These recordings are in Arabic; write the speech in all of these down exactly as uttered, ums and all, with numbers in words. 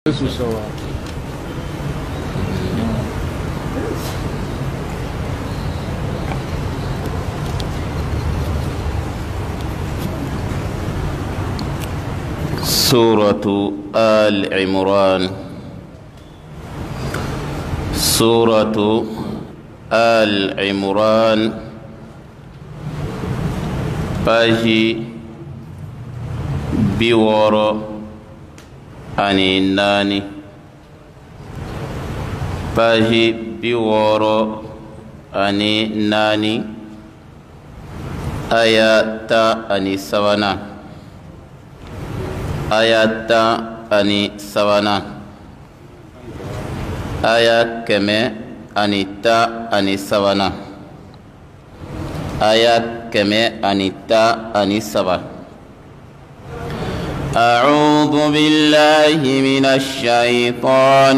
سواء. سورة آل عمران. سورة آل عمران باجي بيورو أني ناني باجي بيورو أني ناني آيات أني سوانا آيات أني سوانا آيات كمي أني تا أني سوانا آيات كمي أني تا أني سوانا. أعوذ بالله من الشيطان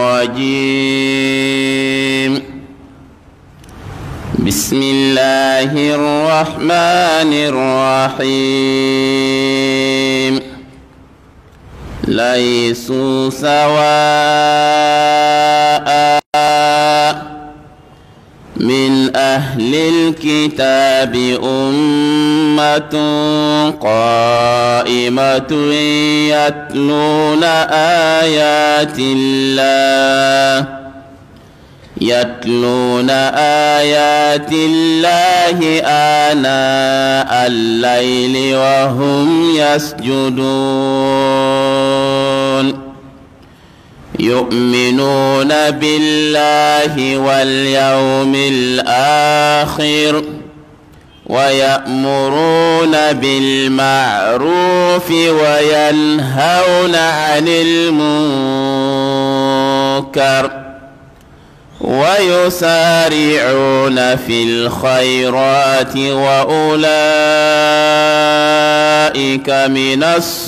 الرجيم. بسم الله الرحمن الرحيم. ليسوا سواء من أهل الكتاب أمة قائمة يتلون آيات الله يتلون آيات الله آناء الليل وهم يسجدون يؤمنون بالله واليوم الآخر ويأمرون بالمعروف وينهون عن المنكر ويسارعون في الخيرات وأولئك من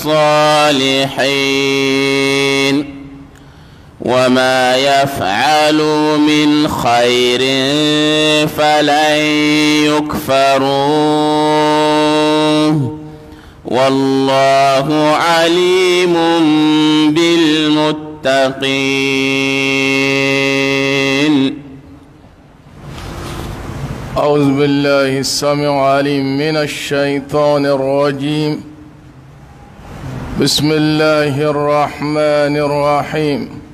الصالحين وما يفعلوا من خير فلن يكفروه والله عليم بالمتقين. أعوذ بالله السميع العليم من الشيطان الرجيم. بسم الله الرحمن الرحيم.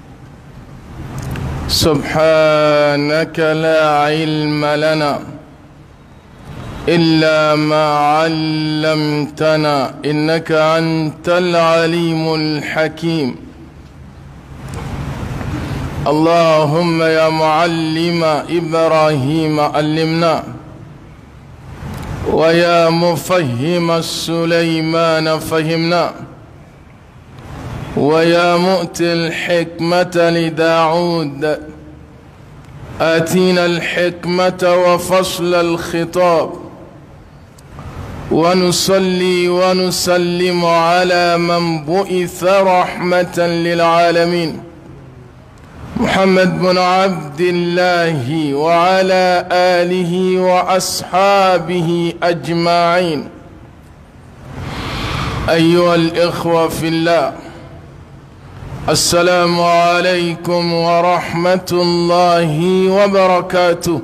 سبحانك لا علم لنا إلا ما علمتنا إنك أنت العليم الحكيم. اللهم يا معلم إبراهيم علمنا ويا مفهم سليمان فهمنا ويا مؤتي الحكمة لداود آتينا الحكمة وفصل الخطاب. ونصلي ونسلم على من بعث رحمة للعالمين محمد بن عبد الله وعلى آله وأصحابه أجمعين. أيها الإخوة في الله، السلام عليكم ورحمة الله وبركاته.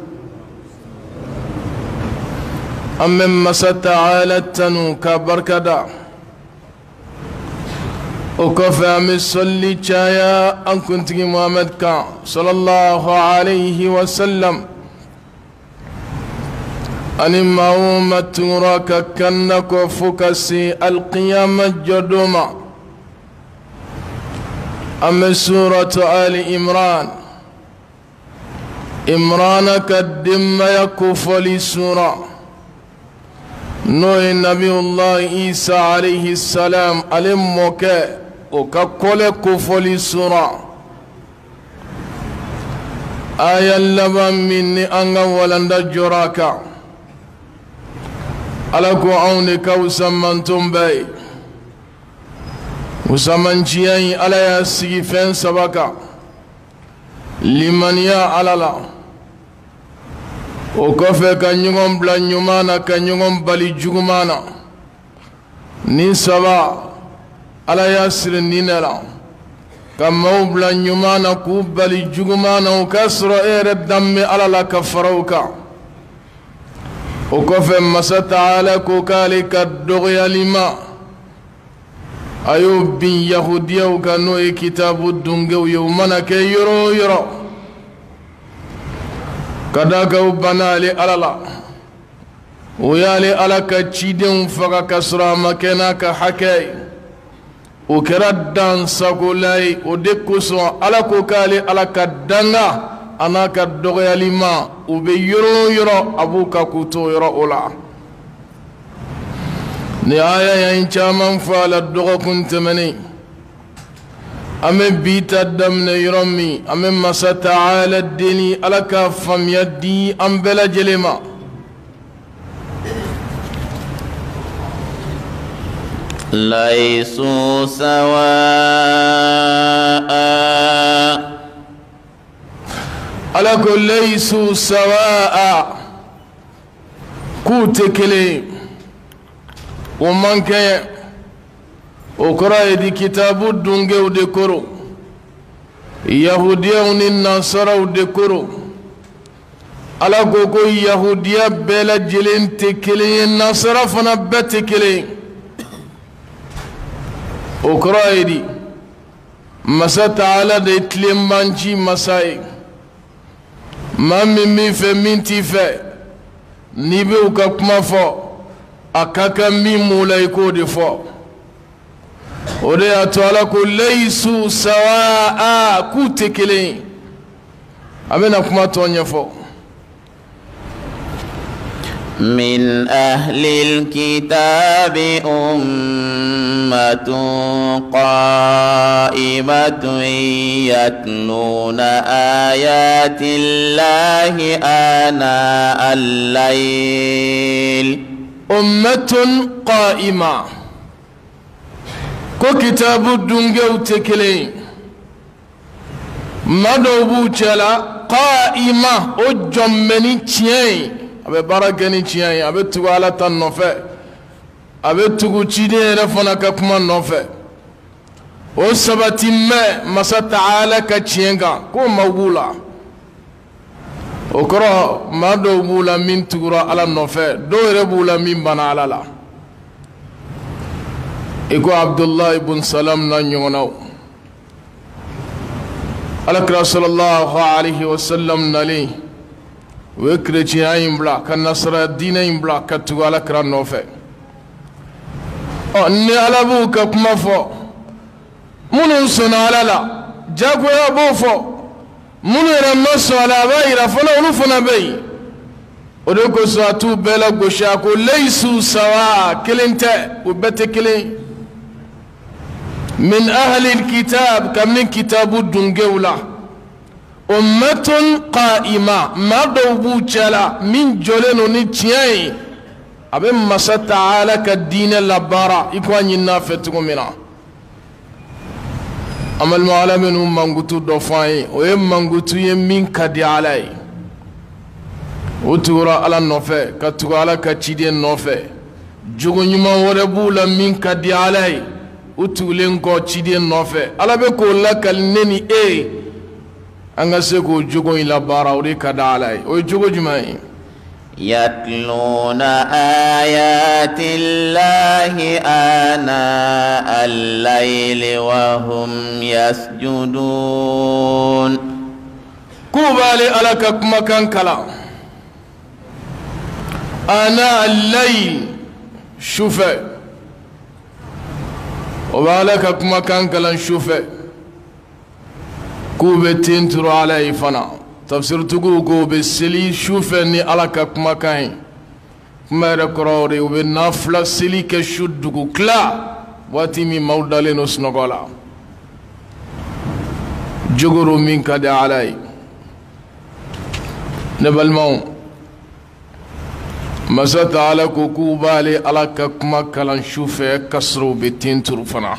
أمم ستعالى التنوك بركدا وكفى من صلي شايا أن كنت محمد كان صلى الله عليه وسلم أن مومة راك كنك فكسي القيامة جدوما. أما سورة آل عمران عمران قدم يكفل سورة نوح نبي الله عيسى عليه السلام ألمك وككل كفل سورة آية لبن مني أنغا ولند جراكا ألكو عونك وسمنتم بي وسمنشيئي على ياسي فين سبكا لمن يا على لا وكفى كنيوم بلا نيومانا كنيوم بالي جومانا ni saba ala yasir ninela كما بلا نيمانا كوبالي جوغمانا وكسر اير الدم على لا كفروكا وكف مسا تعالى كوكالي كالدغيا لما أيوب بن يهوديا وكانوا كتاب الدنجو يومنا كي يرو يرو كذاك وبنالي على لا ويالي على كتشيدين فكا كسر مكانا كحكاي وكردان ساكولاي ودكوسو على كوكالي على كدانا أنا كدغيا لما وبيرو يرو أبوكا كوتو يرو أولا نهاية ينشامن فعل الدغا كنت مني أمي بيت الدم يرمي أمي مسا تعالى الديني على كفم يدي أم بلا جلما ليسوا سواء على كل ليسوا سواء كوتكلي ومن كان وقرأ دي كتاب الدنجة ودكرو يهودية ونصارى ودكرو على كوكو يهودية بلا جلين تكلي النصارى فنبت تكلي وقرأ دي مسا تعالى دي تلم بانشي مساي ما ممي فمين تيفي نيبي وكاكما فو akaka mi mulaiko de fo ode atwala ko laysu sawaa kutekele amena kuma tonya fo من أهل الكتاب أمة قائمة يتلون آيات الله آناء الليل أمة قائمة كو كتاب الدنجو تكلين مدوبو چلا قائمة أجمني تيين أبي بركني تيين أبي تقالة النفع أبي تقو تيدين رفنا كما النفع وسبتي ما مسا تعالى كتيينغا كو موبولا okoro ma do bula min tugura ala nofe do re bula min bana ala la iko Abdullah ibn Salam na nyonaw ala kra sallallahu alayhi wa sallam nali we chrétien imbla kan nasra dina imbla katu ala kra nofe o ni ala bu ka kuma fo munun sona ala la jago ya bo fo munira maso ala bayira fana ulufuna bay odoko satu bela gosha ko laysu sawa kilinte ubete kilin min ahli alkitab kam min kitabu dungewla ummatun qa'ima ma dawbu chala min joleno ni tiyai abe masa ta'ala ka dina labara ikwani nafetu mina amal mu'alamin mangutu dofai o yem mangutu yem min kadi alai utura ala nofe katuga ala ka chiden nofe jogo nyuma wore bula min kadi alai utulen ko chiden nofe ala be ko lakal neni e anga se ko jogo ila bara o de kada alai o jogo jumai يتلون آيات الله آناء الليل وهم يسجدون كوبالي على مكان كلا آناء الليل شوفي وبالك مكان كلا شوفي كوبتين ترو عليه فنا تفسير تقول بالسلي شوف اني على كما كاين ما ركوري وبنافلا سلي كشدو كلا واتيمي مودالين سنغولا جغرو من كد علي نبل مو مسات على كوكو بالي على كما كلان شوف كسرو بتين ترفنا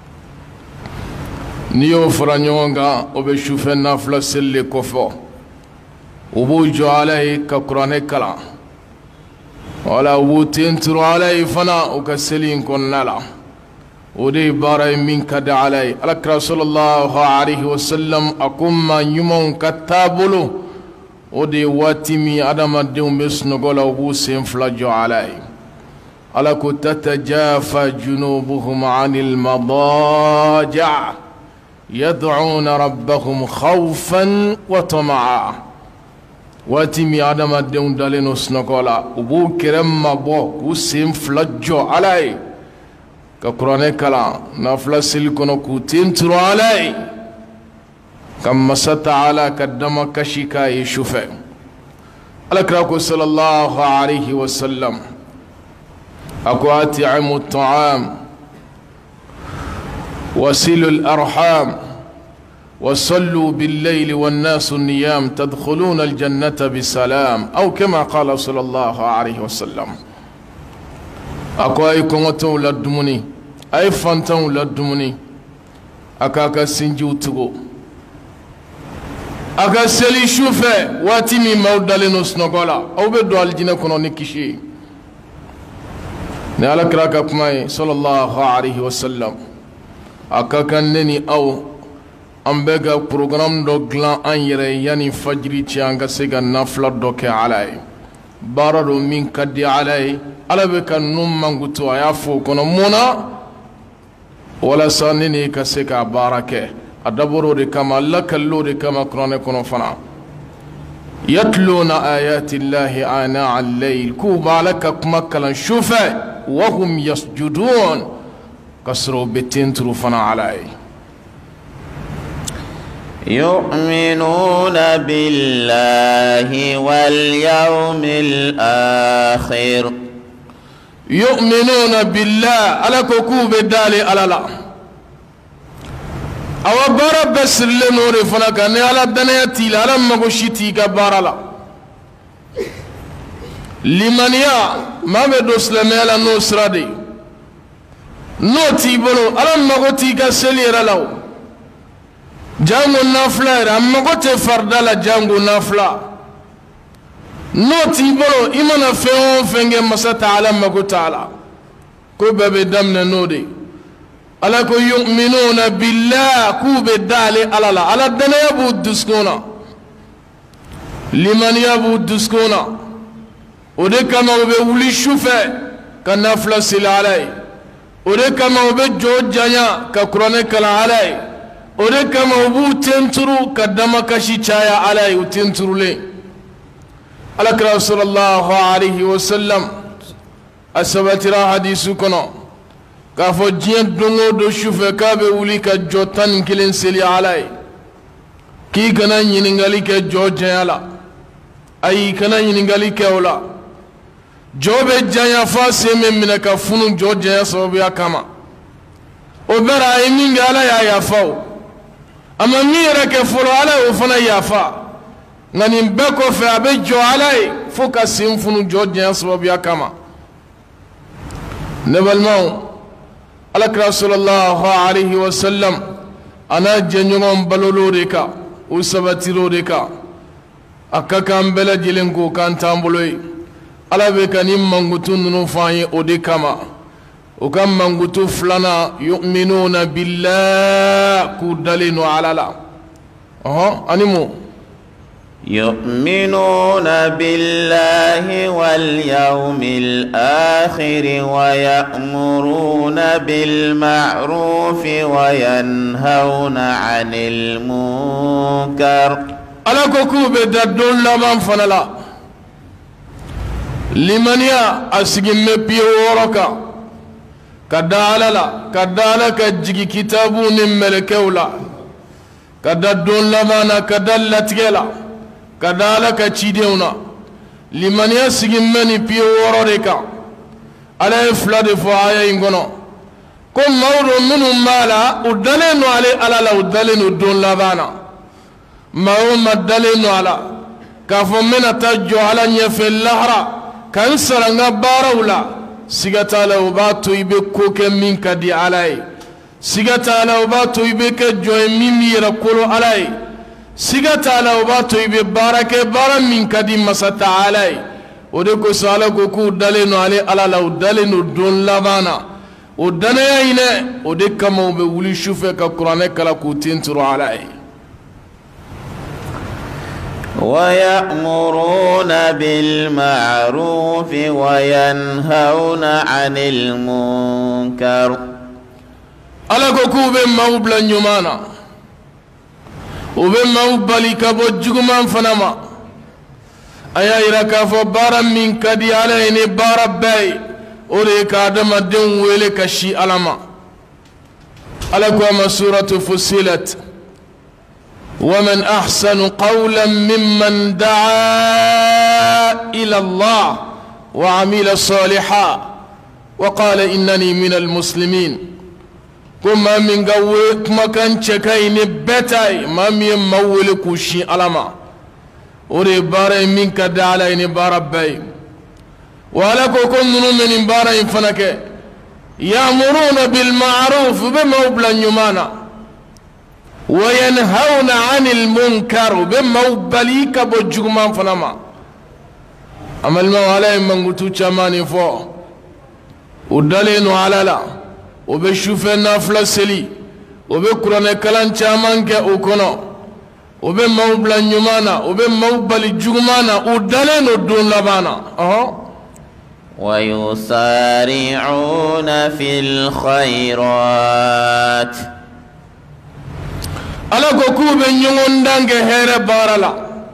نيو فرانيونغا وبشوف نافلا سلي كوفو وبو جو عليه كقرآن كلا ولا وبو تنتر عليه فنا وكسلين كن لا ودي بارا من كد علي الأكرا صلى الله عليه وسلم أقوم ما يمون كتابلو ودي واتمي أدم الدوم بسنقول وبوسين فلجو علي ألكو تتجافى جنوبهم عن المضاجع يدعون ربهم خوفا وطمعا واتمي آدم الدون دالينو سنقولا وبو كرم مبو وسيم فلجو علي كقرآن كلا نفلا سلكونو كوتين ترو علي كما ستعالى كدما كشيكا يشوفه الأكراكو صلى الله عليه وسلم أكو أطعموا الطعام وصلوا الأرحام وصلوا بالليل والناس النيام تدخلون الجنة بسلام أو كما قال صلى الله عليه وسلم أكو أي كونتو لدمني أي فانتو لدمني أكاكا سنجو تغو أكا سلي شوفة واتمي مودالينو سنغولا أو بدو الجنة كنو نكشي نالا كراكا كماي صلى الله عليه وسلم أكاكا نني أو أمبغا بروغرام دو غلان أنيري يعني فجري تيانغا سيغا نفلا دوكي علي بارادو من كدي علي على بك نوم مانغوتو أيافو كنو مونا ولا سانيني كسيكا باركة أدبرو دي كما لكالو دي كما كروني كنو فنا يتلون آيات الله آناء الليل كوبا لك كمكلا شوفة وهم يسجدون كسروا بتنترو فنا علي يؤمنون بالله واليوم الآخر يؤمنون بالله على كوكوب الدالي على لا أو بارا بس اللي نوري فلك أني على الدنيا تيلا على مغشيتي كبارا لا لمن يا ما بدوس لمي على نصرة دي نوتي بلو على مغتي كسلير لو جانغو نافلا أما قلت فردالا جانغو نافلا نوتي بلو إمانا فيون فنجي مسا تعالى مكو تعالى كو بابي دمنا نودي ألا كو يؤمنون بالله كو بدالي ألا لا ألا دنا يبو الدسكونا لمن يبو الدسكونا ودي كما وبولي شوفة كنافلا سيل علي ودي كما وبجو جانيا كقرآن كلا علي ودي كما وبو تنترو كدما كشي چايا علي وتنترو لي على رسول الله عليه وسلم أسبترا حديث كنا كافو جين دونو دو شوفه كابه ولي كجوتان كلين سلي علي كي كنا ينغالي كجو جيالا أي كنا ينغالي كولا جو بجايا فاسي من كفونو جو جيا صوبيا كما وبرا يمين على يا يافاو أما ميرا كفولو على وفنا يافا ngani mbeko fe abe jo alai foka simfunu jodja sababu ya kama nabalmau alakra sallallahu alaihi wasallam ana jenyom balolo reka usabatiro reka akaka mbela jilengo kan tambuloi alabe kanim mangutun no faye ode kama ukam mangutu flana yu'minuna billah kudalinu alala aha animu يؤمنون بالله واليوم الآخر ويأمرون بالمعروف وينهون عن المنكر على كوكوب دادون لمن فنلا لمن يا أسجم بيورك كدالا كدالا كجي كتابو نملكولا كدادون لمن كدالتجلا كذلك تشيدونا لمن يسجن مني بيو وروريكا على إفلاد فايا ينغنو كم مورو منهم مالا ودلنو علي على لا ودلنو دون لبانا ما هو مدلنو على كافو من تجو على نيف اللهرة كان سرنا بارولا سيغتا لو باتو يبكو كمين كدي علي سيغتا لو باتو يبكو جو ميمي يركولو علي سيغتا لو باتو يبي باركة بارا من كديم مسا علي ودكو سالكو كو دلنو علي على لو دلنو دون لبانا ودنا ينه ودك ما بقولي شوفه كقرآن كلا كوتين ترى عليه ويأمرون بالمعروف وينهون عن المنكر على كوكوب موبلا نيمانا وبموبلي كبوجكمان فنما أيا إيركا فبارا من كدي عليني بارا باي أوليك آدم الدين ويلك الشي ألما ألكم سورة فصلت ومن أحسن قولا ممن دعا إلى الله وعمل صالحا وقال إنني من المسلمين كما من قويك مكان شكاين بتاي ما من مولك وشي ألما وري بارا منك دعالين بارا باي ولكو كنن من بارا فنك يأمرون بالمعروف بموبلا يمانا وينهون عن المنكر بموبليك بجغمان فنما أما المو عليه من قلتو چماني فو ودلينو على لا وبشوفنا فلسلي وبقرن كلام چامان كأوكنا وبموبلا يمانا وبموبلي جغمانا ودلينو دون لبانا أه ويسارعون في الخيرات ala ko kube nyondange here barala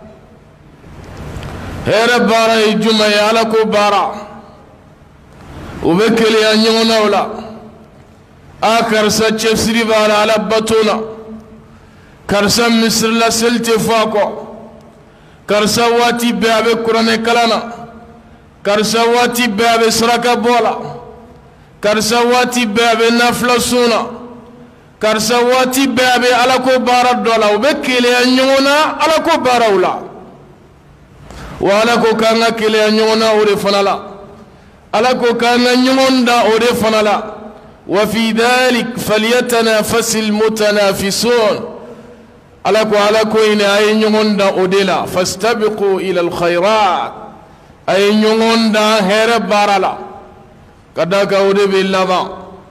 here bara ijuma ya ala ko bara ubekeli ya nyona wala akar sa chefsiri bara ala batuna karsa misr la selte fako karsa wati babe qur'ane kalana karsa wati babe saraka bola karsa wati babe nafla suna karsa wati babe alako bara dola ubekele nyona alako bara wala wala ko kanga kele nyona ore fanala alako kanga nyonda ore fanala wa fi dhalik falyatanafasil mutanafisun alako alako ina ay nyonda odela fastabiqu ila alkhairat ay nyonda here barala kadaka ode billaba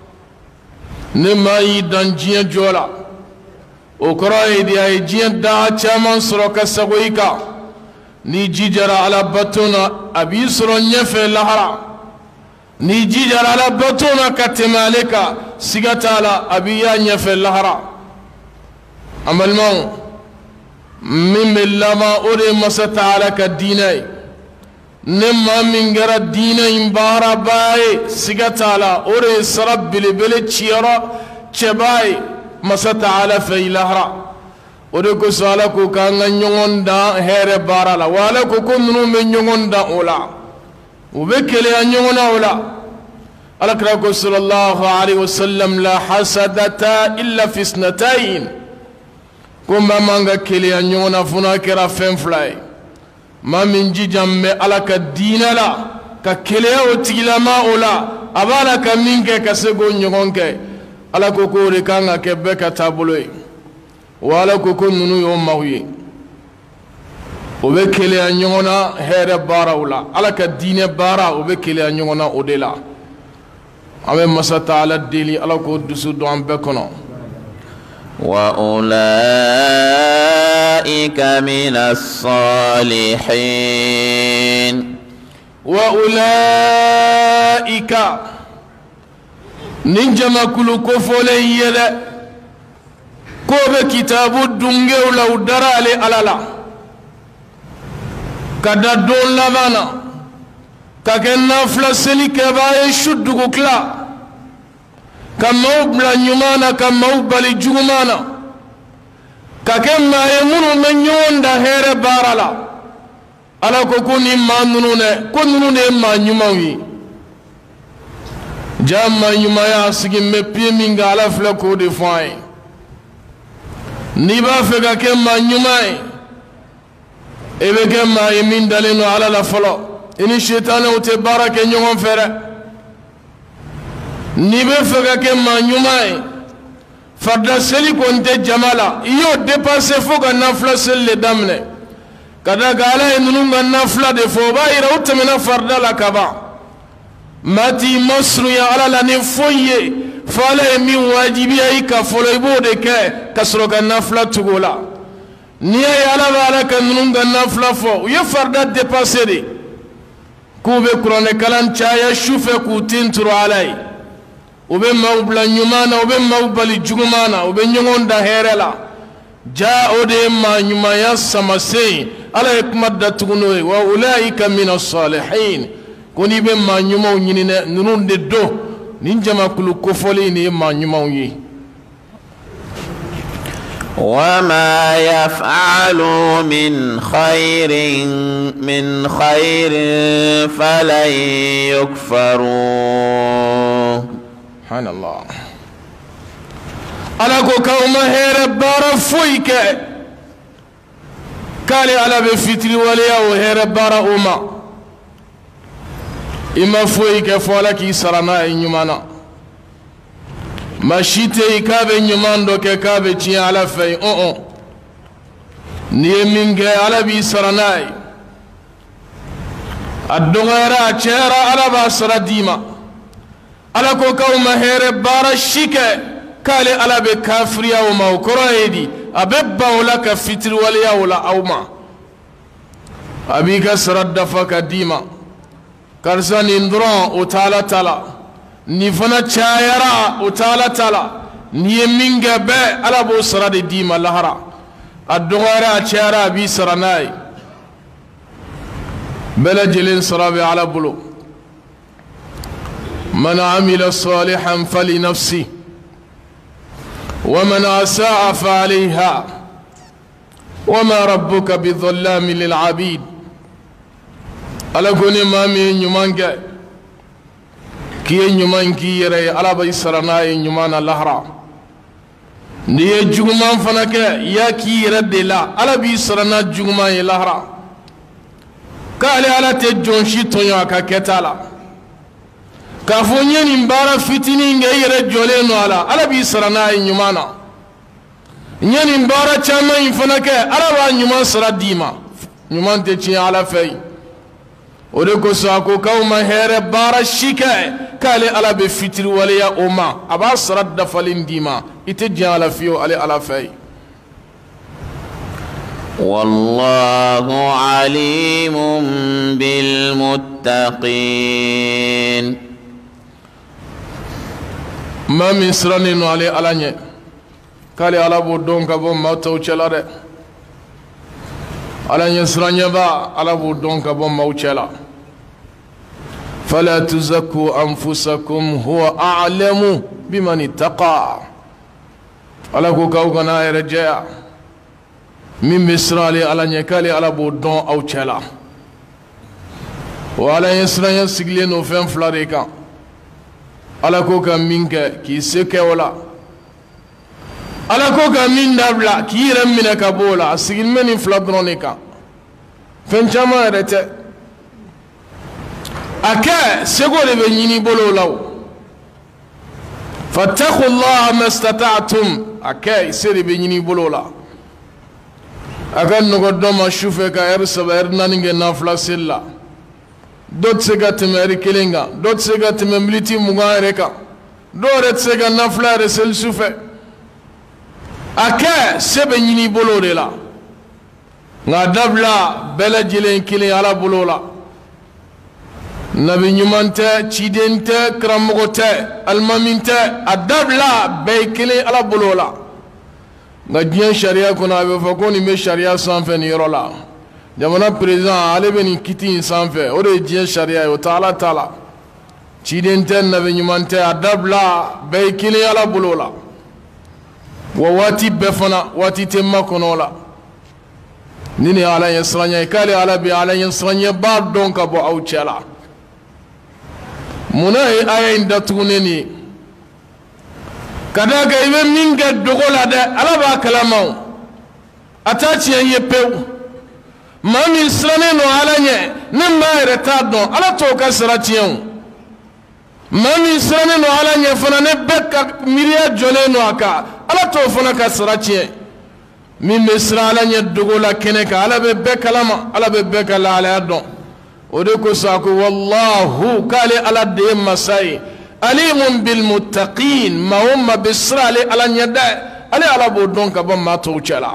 نما يدنجين جولا وكراي دي اي جين دا چامان سروكا سغويكا نيجي جرى على بطونا ابي سرو نيفه لحرا نيجي جرى على بطونا كتمالكا سيغتالا ابي يا نيفه لحرا اما المو من لما اوري مسطالا كديناي نما من غير الدين مبارا باي سيغتالا اوري سرب بلبل تشيرا تشباي مسطالا في لهرا ودكو سالكو كان نيوندا هير بارلا ولكو كنو من نيوندا اولا وبكلي نيونا اولا الكركو صلى الله عليه وسلم لا حسدتا الا في اثنتين كما مانغا كلي نيونا فناكرا فين فلاي ما من جيجام على كدين لا ككليه وتيلما اولا ابالا كمينك كسغو نيونك على كوكوري كان كبكا تابلوي ولا كوكو نونو يوم ماوي وبكلي نيونا هير بارا ولا على كدين بارا وبكلي نيونا اودلا ame masata ala deli ala ko dusu do am bekono وأولئك من الصالحين وأولئك ننجم كل كفولي يلا كوب كتاب الدنيا ولو درالي على كدا دون لبانا كأننا فلسلي كباي شدو كلا كموبلا نيمانا كموبلا جومانا ككما يمنو من يوندا هير بارلا على كوني ما نونة كونونة ما نيماوي جاما يما يا سيجي مبي من على فلكو دفاي نيبا فكا كما نيماي ebe كما يمين دالينو على لا فلو إن الشيطان وتبارك نيوم فرا نيبا فكا كما نيماي فردا سلي كونت جمالا يو ديباسي فوق نافلا سل دامنه كدا غالا انو نافلا دي فوبا يروت من فردا لا كبا mati masru ya ala la ne foye fala mi wajibi ay ka folo ibode ke kasro ka nafla tugola ni ay ala wala ka nunga nafla fo ye farda dépasser de kube kurone kalan chaya shufe ku tintru alai ube mawbla nyumana ube mawbali jugumana ube nyongonda herela ja ode ma nyuma ya samase ala ikmadda tuguno wa ulaika min as-salihin koni be ma nyuma nyinine nununde do ninjama kulu kofoli ni ma nyuma yi وما يفعلوا من خير من خير فلن يكفروا سبحان الله على كوما هير بارا فويك قال على بفتري وليا وهير بارا أما إما فويك فولك سرنا إنيمانا mashite ikabe nyumando ke kabe chi ala fay o o ni minge ala bi saranai adongara chera ala ba saradima ala ko kauma here bara shike kale ala be kafriya o ma quraidi abba wala ka fitr wal yawla awma abika saradda fakadima karsan indron o tala tala ni fana chayara utala tala ni minga be ala bo sarade dima lahara adongara chayara bi saranai bala jilin sarabi ala bulu man amila salihan fali nafsi wa man asaa fa alayha wa ma rabbuka bidhallami lil abid ala koni mami nyumange kiye nyuman ki yere ala bay sarana ye nyumana lahra ni ye juguman fana ke ya ki yere de la ala bi sarana juguman ye lahra kale ala te jonshi tonyo aka ketala ka fo nyeni mbara fitini nge yere jole no ala ala bi sarana ye nyumana nyeni mbara chama infana ke ala ba nyuman sara dima nyuman te chi ala fay ode ko sa ko kauma here bara shika kale ala be fitri waliya umma aba saradda falindima ite jala fiyo ale ala fay wallahu alimun bil muttaqin ma misrani no ale ala nye kale ala bo donka bo mawtaw chelade ala nye sranya ba ala bo donka bo mawchela فلا تزكوا أنفسكم هو أعلم بمن اتقى على كوكاوغنا يرجع من مصر على نيكالي على بودون أو تشلا وعلى يسرا يسجلين وفين فلاريكا على كوكا منك كي سكي ولا على كوكا من دبلا كي رمينك بولا سجل مني فلادرونيكا فين جماعة رتة aka sego de be nyini bolo law fattaqullaha mastata'tum aka sere be nyini bolo la aka no godoma shufe ka er sabar naninge nafla sella dot sega temeri kelenga dot sega tememliti mugareka dore sega nafla resel shufe aka sebe nyini bolo de la ngadabla bela jilen kile ala bolo la nabi nyumante chidente kramogote almaminte adabla beykele ala bolola ngadiyan sharia kuna be fakoni me sharia sanfe ni rola jamana president ale beni kiti sanfe o de diyan sharia yo taala taala chidente nabi nyumante adabla beykele ala bolola wa wati befana wati temma konola nini ala yasranya kale ala bi ala yasranya ba donka bo au chala munai aya inda tuneni kada ga ibe minga dogola de alaba kalamaw atachi yepew mami srane no alanye nimba reta don ala to ka sratiyon mami srane no alanye fana ne bekka miriya jole no aka ala to fana ka sratiye min misra alanye dogola keneka ala be bekalama ala be bekala ala don ودكو ساكو والله قال على ديم مساي عليم بالمتقين ما هم بسرالي على نيدا علي على بودون كبا ما توچلا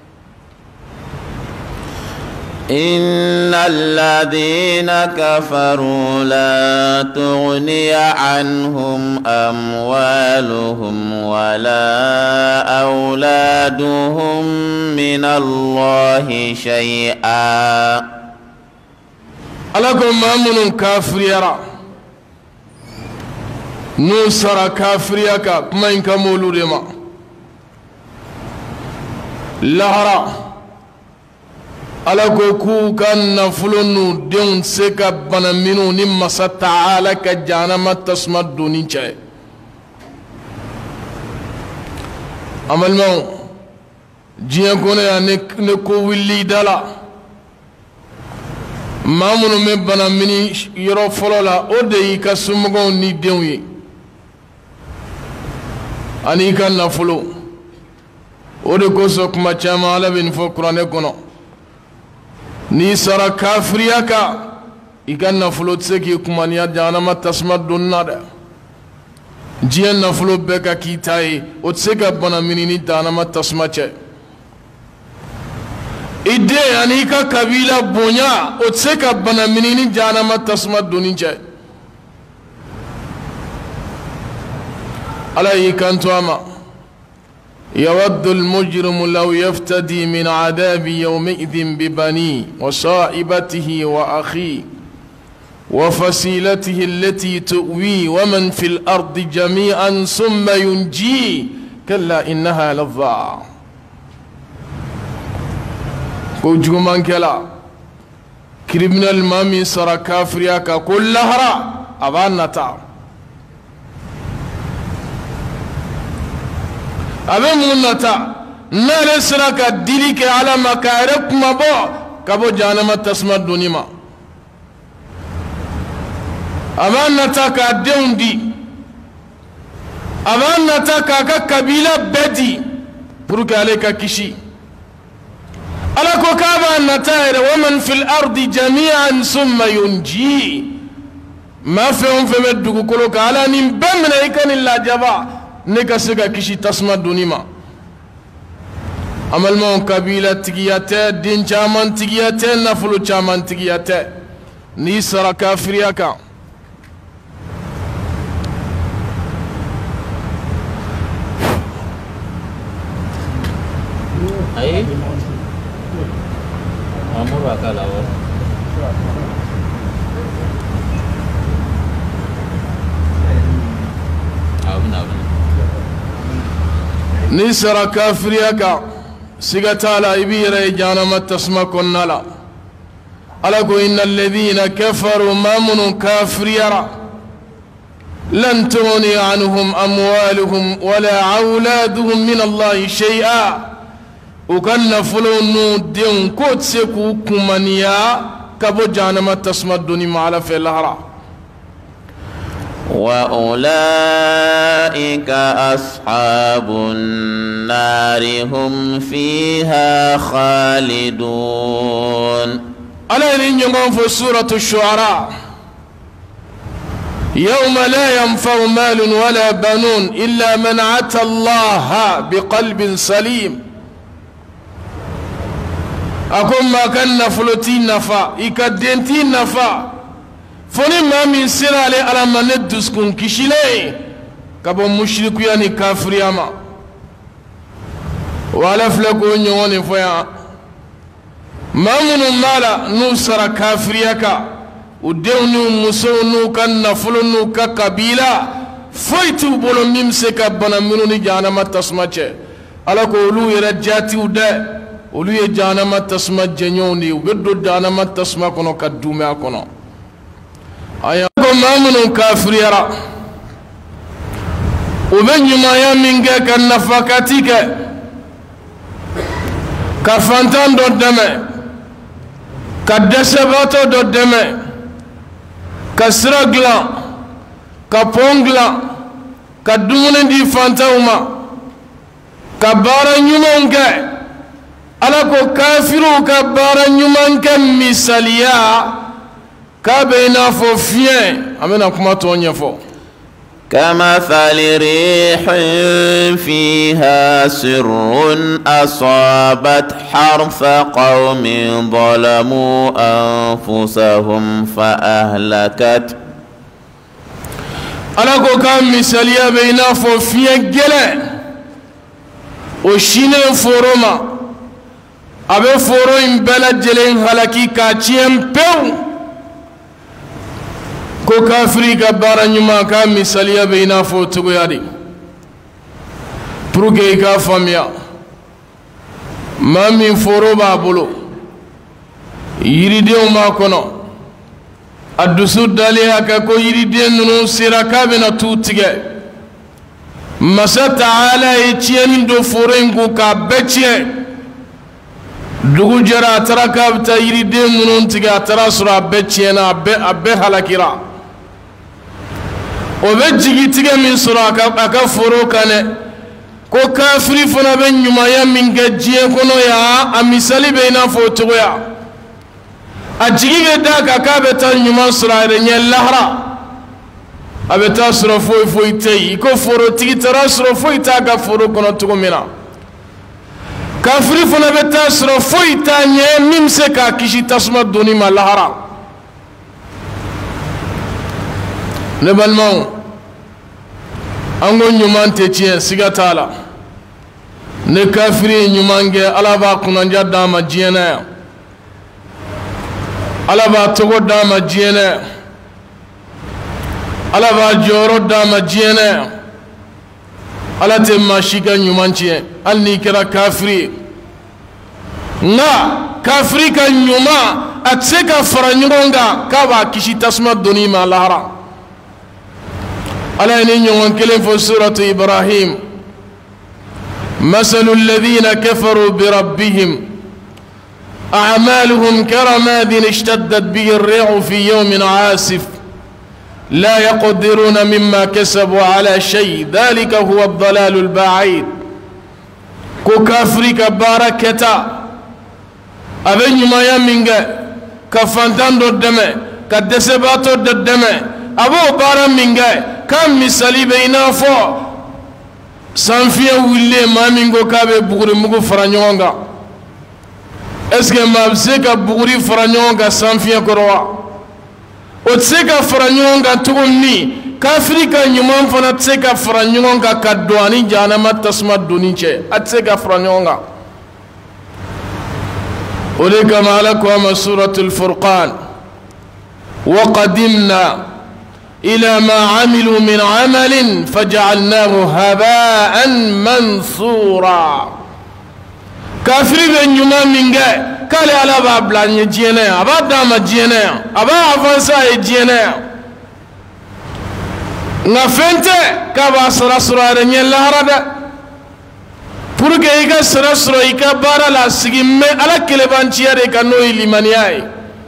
إن الذين كفروا لا تغني عنهم أموالهم ولا أولادهم من الله شيئا ألكم مامون كافر يرى نوسر كافر يكا ما إنك مولود ما لهرا ألكو كان نفلون دون سكا بنامينو نما ستعالى كجانما تسمى دوني جاي أمال مو جيان كوني نكو ويلي دالا مامونو مي بناميني يرو فلولا أودي كسمغون ني دوني أني كان نفلو أودي كوسوك ما چاما على بين فقراني كونو ni sara kafiriya ka i ka nafolo tɛ se k'i kumaniya jahanama tasuma donni na dɛ diɲɛ nafolo bɛɛ ka k'i ta ye o tɛ se ka bana mini ni jahanama tasuma cɛ i den ani i ka kabila bonya o tɛ se ka bana mini ni jahanama tasuma donni cɛ ala y'i kanto a ma يود المجرم لو يفتدي من عذاب يومئذ ببنيه وصائبته وأخيه وفصيلته التي تؤويه ومن في الأرض جميعا ثم ينجيه كلا إنها لظى كوجمان كلا كريمنال مامي سرا كافرياكا كل هرا أبان نتا abe munata nale sira ka dili ke ala makare kuma bo kabo janama tasma dunima amanata ka deundi amanata ka ka kabila bedi pour que ale ka kishi ala ko kaba nataire wa man fil ardi jami'an thumma yunji ma fe on fe meddugo kolo ka ala nim bamna ikanilla jaba ne ka se ka kisi tasuma donni ma amalma kabila tigiya tɛ den caman tigiya tɛ nafolo caman tigiya tɛ n'i sara kafiriya kan ayi amuru akala wa abuna abuna ni sara kafiriya kan sigatala ibira janama tasma konnala alago innal ladhina kafaru mamun kafiriyara lan tughni anhum amwaluhum wala auladuhum min allahi shay'a ukanna fulunu den ko tseku kumaniya kabo janama tasma duni mala fe lahara وأولئك أصحاب النار هم فيها خالدون ألا نيجون في سورة الشعراء يوم لا ينفع مال ولا بنون إلا من أتى الله بقلب سليم أكون ما كان نفلتين نفا إكدنتين نفا foni mami sirale ala manedus kun kishile kabo mushriku yani kafiriyama wala flako nyoni foya mamunu mala nu sara kafiriyaka udewnu musonu kan nafulunu ka kabila foitu bolo mimse ka bana minuni janama tasmache ala ko ulu yera jati ude ulu ye janama tasma jenyoni ubeddo janama tasma kono kadume akono aya ko mamun kafiriyara ubenyuma ya minge kan nafakatike ka fantan do deme ka desebato do deme ka siragla ka pongla ka dumune di fantauma ka bara nyumanke ala ko kafiru ka bara nyumanke misaliya k'a bɛ i n'a fɔ fiɲɛ an bɛna kuma tɔ ɲɛfɔ. كمثل ريح فيها سر أصابت حرث قوم ظلموا أنفسهم فأهلكت. Ala ko k'a misaliya bɛ i n'a fɔ fiɲɛ gɛlɛn o sinnen foro ma a bɛ foro in bɛɛ lajɛlen halaki k'a tiɲɛ pewu. Ko kafiri ka baara ɲuman k'a misaliya bɛ i n'a fɔ o cogoya de pour que i k'a faamuya. maa min foro b'a bolo yiridenw b'a kɔnɔ a dusu dalen a kan ko yiriden ninnu sera k'a bɛna tu tigɛ. Masa Taala ye tiɲɛni don foro in kun k'a bɛɛ tiɲɛ. dugu jɛra a taara k'a bɛ taa yiriden ninnu tigɛ a taara sɔrɔ a bɛɛ tiɲɛna a bɛɛ a bɛɛ halakira. o bɛ jigitigɛ min sɔrɔ a ka a ka foro kan dɛ ko kafiri fana bɛ ɲumanya min kɛ diɲɛ kɔnɔ yan a misali bɛ i n'a fɔ o cogoya. a jigi bɛ da kan k'a bɛ taa ɲuman sɔrɔ a yɛrɛ ɲɛ lahara a bɛ taa sɔrɔ foyi foyi tɛ yen. i ko forotigi taara sɔrɔ foyi t'a ka foro kɔnɔ cogo min na kafiri fana bɛ taa sɔrɔ foyi t'a ɲɛ min bɛ se k'a kisi tasuma donni ma lahara. ne balimaw an ko ɲuman tɛ tiɲɛ siga t'a la. ne kafiri ye ɲuman kɛ Ala b'a kunnadiya d'a ma diɲɛ na yan. Ala b'a tɔgɔ d'a ma diɲɛ na yan. Ala b'a jɔyɔrɔ d'a ma diɲɛ na yan. Ala tɛ maa si ka ɲuman tiɲɛ hali n'i kɛra kafiri ye. nka kafiri ka ɲuman a tɛ se ka fara ɲɔgɔn kan k'a b'a kisi tasuma donni ma lahara. Ala ye ni ɲɔgɔn kelen fɔ suratu Ibrahim. مثل الذين كفروا بربهم أعمالهم كرماد اشتدت به الريح في يوم عاصف لا يقدرون مما كسبوا على شيء ذلك هو الضلال البعيد. كو كافري كباركتا أبن ما يمينغ كفانتان دو دمي كدسباتو دو دمي أبو بارا مينغ كم مثالي بينا فو sanfiya wille maa min ko k'a bɛ buguri mugu fara ɲɔgɔn kan est-ce que maa bɛ se ka buguri fara ɲɔgɔn kan sanfiya kɔrɔ wa? o tɛ se ka fara ɲɔgɔn kan cogo min kafiri ka ɲuman fana tɛ se ka fara ɲɔgɔn kan ka don ani jahanama tasuma donni cɛ a tɛ se ka fara ɲɔgɔn kan. o de kama Ala ko a ma suratul Furqan wa qadimna إلى ما عملوا من عمل فجعلناه هباء منثورا. كافر بن يوم من جاء قال على باب لان يجينا أبا دام يجينا أبا أفنسا يجينا نفنت كابا سرا سرا رني الله ردا pour que إيكا سرا سرا إيكا بارا لا سيجمة على كلبانشيا ريكا نوي لمانياي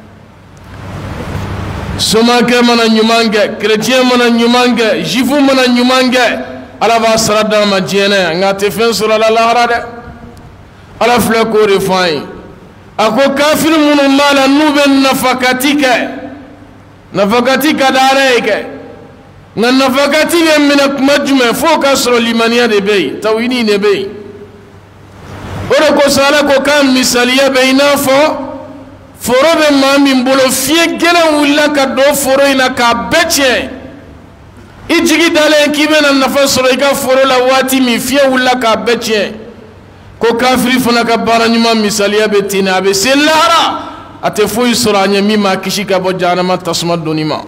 somake mana ɲuman kɛ chrétien mana ɲuman kɛ juifu mana ɲuman kɛ Ala b'a sara d'a ma diɲɛ na yan nka a tɛ fɛn sɔrɔ a la lahara dɛ. Ala filɛ k'o de fɔ an ye a ko kafiri minnu b'a la n'u bɛ nafakati kɛ nafakati ka di Ala ye kɛ nka nafakati bɛ minɛ kuma jumɛn fo k'a sɔrɔ limaniya de bɛ yen tawhidi de bɛ yen. o de kosɔn Ala ko k'a misaliya bɛ i n'a fɔ foro bɛ maa min bolo fiɲɛ gɛlɛn wulila ka don foro in na k'a bɛɛ tiɲɛ. i jigi dalen k'i bɛna nafa sɔrɔ i ka foro la waati min fiɲɛ wulila k'a bɛɛ tiɲɛ. ko kafiri fana ka baara ɲuman misaliya bɛ ten a bɛ se lahara a tɛ foyi sɔrɔ a ɲɛ min b'a kisi ka bɔ jahanama tasuma donni ma.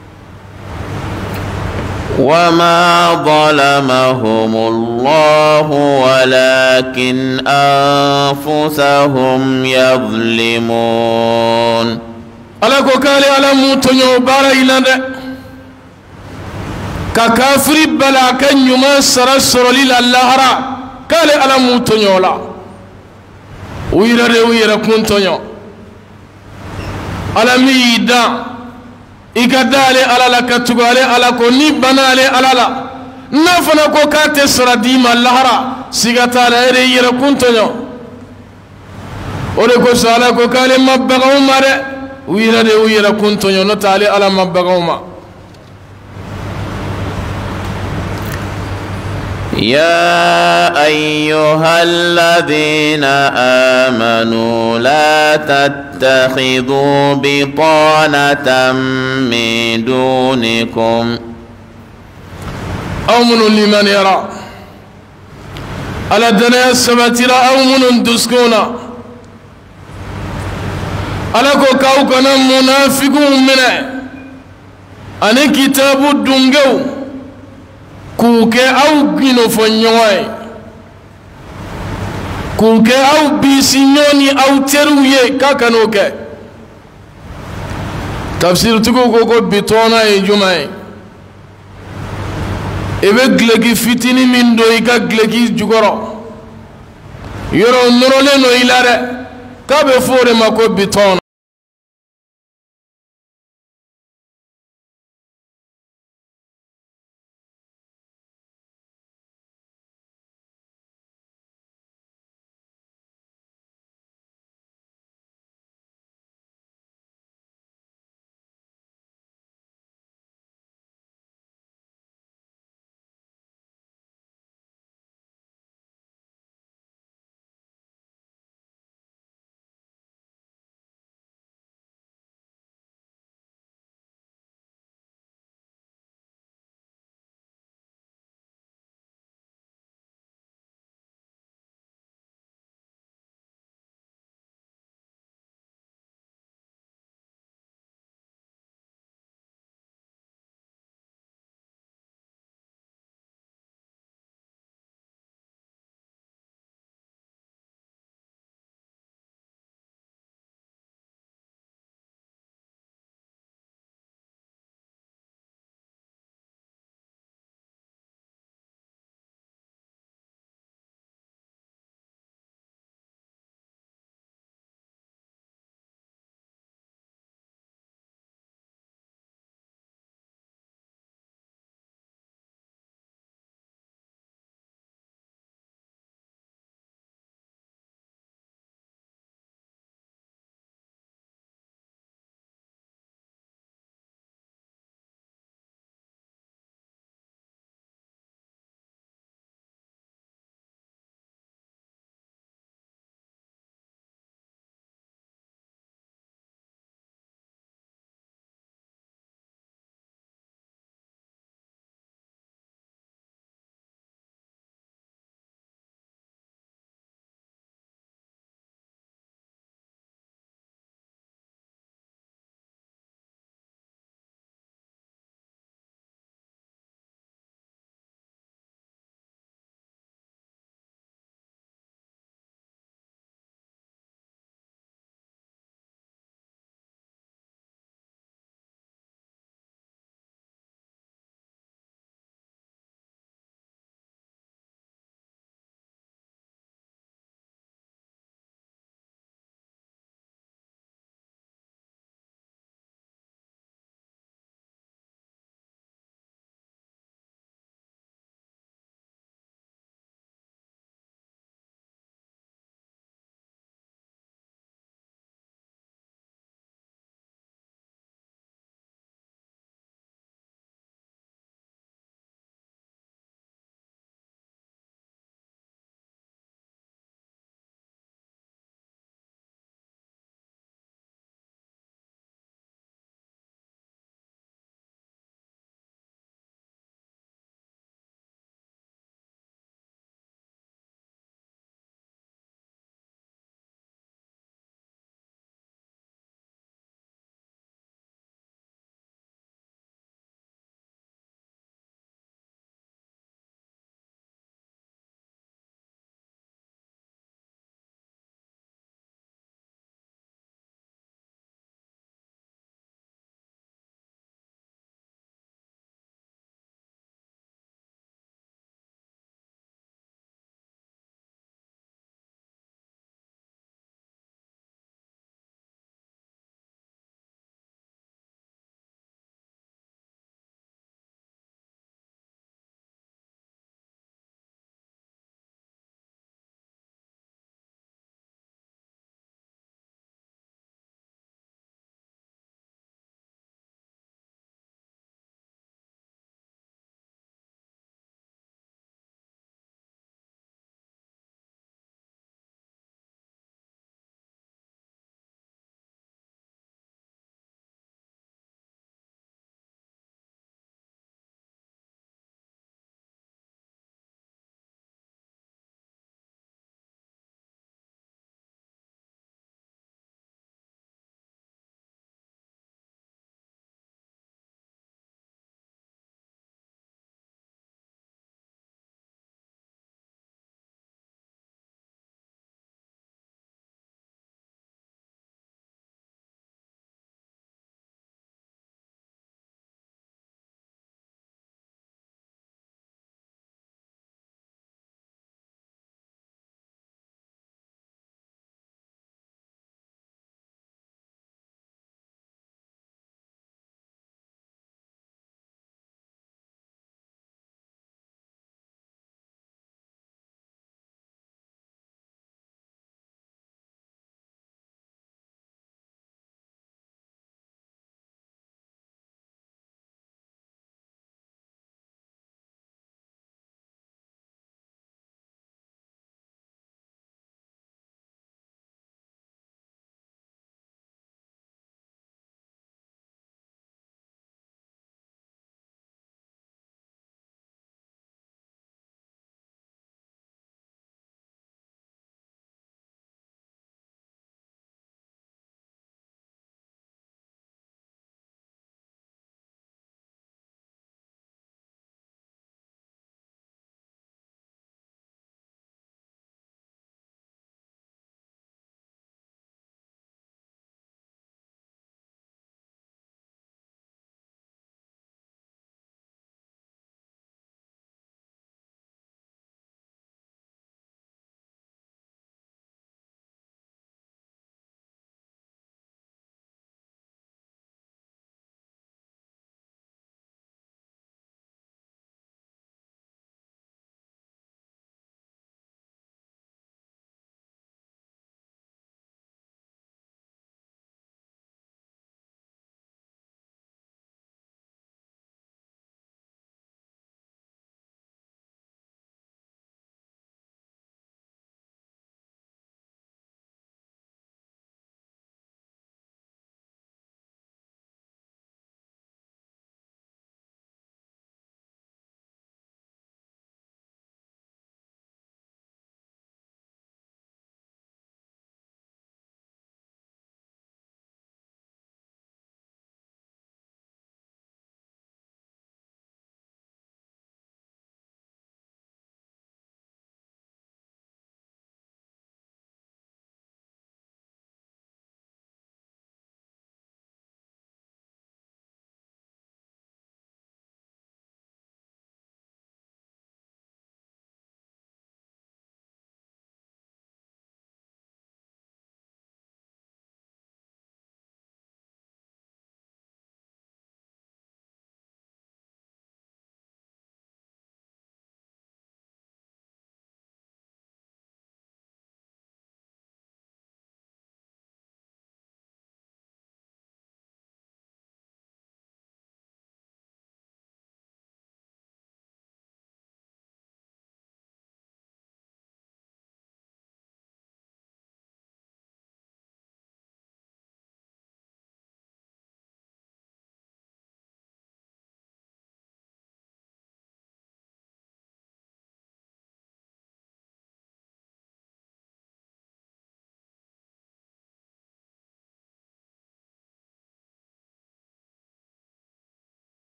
وما ظلمهم الله ولكن أنفسهم يظلمون. Ala ko k'ale Ala m'u tɔɲɔ baara in na dɛ ka kafiri bala a ka ɲuman sara sɔrɔli la lahara k'ale Ala m'u tɔɲɔ o la u yɛrɛ de y'u yɛrɛ kun tɔɲɔ. Ala min y'i dan i ka da ale Ala la ka tugu ale Ala ko ni bana ale Ala la n'a fana ko k'a tɛ sara d'i ma lahara siga t'a la e de y'i yɛrɛ kun tɔɲɔ. o de kosɔn Ala ko k'ale ma baga u ma dɛ ويرا دي ويرا كنتو ينطالي على مبغوما يا أيها الذين آمنوا لا تتخذوا بطانة من دونكم أو من لمن يرى على الدنيا السبتيرا أو من دسكونا على كوكاوكنا منافقون منه أنا كتاب الدنجو كوكي أو جنو فنيوي كوكي أو بيسينيوني أو تروي كاكانوكي تفسير تكو كوكو بيتونا يجمعي ebe gleki fitini min do ika gleki jugoro yoro norole no ilare kabe fore mako biton